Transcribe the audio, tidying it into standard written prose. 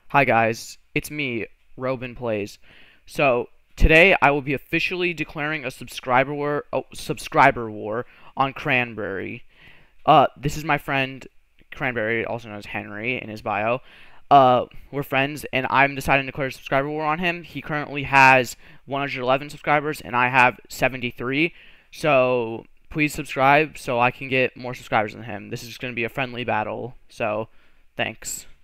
Hi guys, it's me, Robin Plays. So today I will be officially declaring a subscriber war on Cranberry. This is my friend Cranberry, also known as Henry in his bio. We're friends, and I'm deciding to declare a subscriber war on him. He currently has 111 subscribers, and I have 73. So please subscribe so I can get more subscribers than him. This is going to be a friendly battle. So thanks.